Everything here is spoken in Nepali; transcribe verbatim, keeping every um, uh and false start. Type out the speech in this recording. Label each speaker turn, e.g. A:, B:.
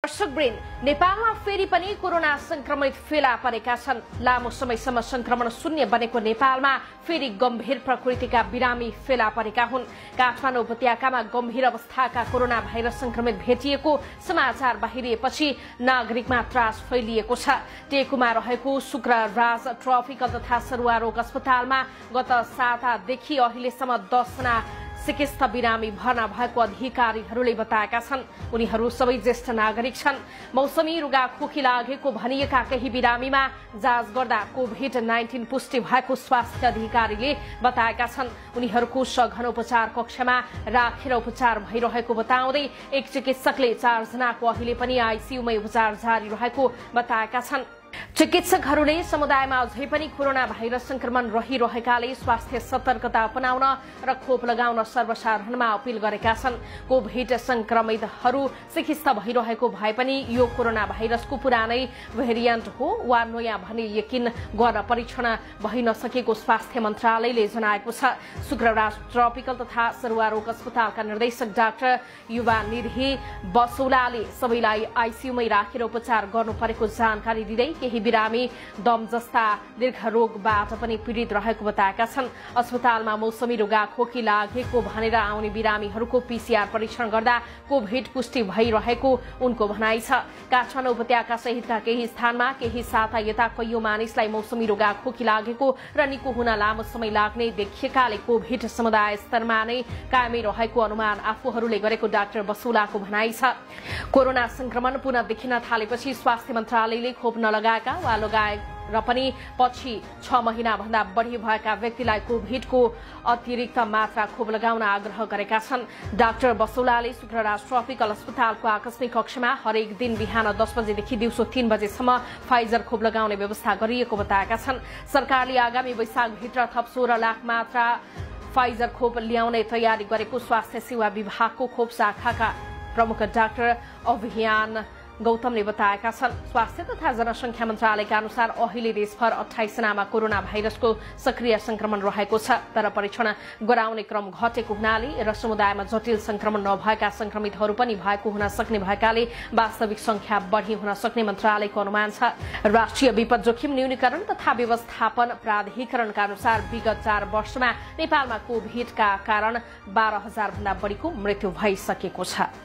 A: दर्शकवृन्द, नेपालमा फेरि पनि कोरोना संक्रमित फेला परेका छन्। लामो समयसम्म संक्रमण शून्य बनेको नेपालमा फेरि गम्भीर प्रकृतिका बिरामी फेला परेका हुन्। काठमाडौँ उपत्यकामा गम्भीर अवस्थाका कोरोना भाइरस संक्रमित भेटिएको समाचार बाहिरिएपछि नागरिकमा त्रास फैलिएको छ। टेकुमा रहेको शुक्रराज ट्रपिकल तथा सरुवा रोग अस्पतालमा गत सातादेखि अहिलेसम्म दस जना चिकित्सक बिरामी भर्ना भएको अधिकारीहरूले बताएका छन्। उनीहरू सबै ज्येष्ठ नागरिक छन्। मौसमी रुगाखोकी लागेको भनिएका केही बिरामीमा जाँच गर्दा कोभिड नाइन्टिन पुष्टि भएको स्वास्थ्य अधिकारीले बताएका छन्। उनीहरूको सघन उपचार कक्षमा राखेर उपचार भइरहेको बताउँदै एक चिकित्सकले चार जनाको अहिले पनि आइसियुमै उपचार जारी रहेको बताएका छन्। चिकित्सकहरूले समुदायमा अझै पनि कोरोना भाइरस संक्रमण रहिरहेकाले स्वास्थ्य सतर्कता अपनाउन र खोप लगाउन सर्वसाधारणमा अपील गरेका छन्। कोभिड संक्रमितहरू चिकित्सा भइरहेको भए पनि यो कोरोना भाइरसको पुरानै भेरिएन्ट हो वा नयाँ भनी यकिन गर्न परीक्षण भइ नसकेको स्वास्थ्य मन्त्रालयले जनाएको छ। शुक्रराज ट्रपिकल तथा सरुवा रोग अस्पतालका निर्देशक डाक्टर युवा निधि बसौलाले सबैलाई आइसियुमै राखेर उपचार गर्नु परेको जानकारी दिँदै केही बिरामी दम जस्ता दीर्घ रोगबाट पनि पीडित रहेको बताएका छन्। अस्पतालमा मौसमी रुगाखोकी लागेको भनेर आउने बिरामीहरूको पीसीआर परीक्षण गर्दा कोभिड पुष्टि भइरहेको उनको भनाइ छ। काठमाडौँ उपत्यका सहितका केही स्थानमा केही साता यता कैयौं मानिसलाई मौसमी रुगाखोकी लागेको र निको हुन लामो समय लाग्ने देखिएकाले कोभिड समुदाय स्तरमा नै कायमै रहेको अनुमान आफूहरूले गरेको डाक्टर बसौलाको भनाइ छ। कोरोना संक्रमण पुनः देखिन थालेपछि स्वास्थ्य मन्त्रालयले खोप नलगाएका वा लगाए र पनि पछि छ महिना भन्दा बढी भएका व्यक्तिलाई कोभिडको अतिरिक्त मात्रा खोप लगाउन आग्रह गरेका छन्। डाक्टर बसौलाले शुक्रराज ट्रपिकल अस्पतालको आकस्मिक कक्षमा हरेक दिन बिहान दस बजेदेखि दिउँसो तीन बजेसम्म फाइजर खोप लगाउने व्यवस्था गरिएको बताएका छन्। सरकारले आगामी वैशाखभित्र थप सोह्र लाख मात्रा फाइजर खोप ल्याउने तयारी गरेको स्वास्थ्य सेवा विभागको खोप शाखाका प्रमुख डाक्टर अभियान गौतमले बताएका छन्। स्वास्थ्य तथा जनसंख्या मन्त्रालयका अनुसार अहिले देशभर अठाइस जनामा कोरोना भाइरसको सक्रिय संक्रमण रहेको छ, तर परीक्षण गराउने क्रम घटेको हुनाले र समुदायमा जटिल संक्रमण नभएका संक्रमितहरू पनि भएको हुन सक्ने भएकाले वास्तविक संख्या बढी हुन सक्ने मन्त्रालयको अनुमान छ। राष्ट्रिय विपद जोखिम न्यूनीकरण तथा व्यवस्थापन प्राधिकरणका अनुसार विगत चार वर्षमा नेपालमा कोभिडका कारण बाह्र हजार भन्दा बढीको मृत्यु भइसकेको छ।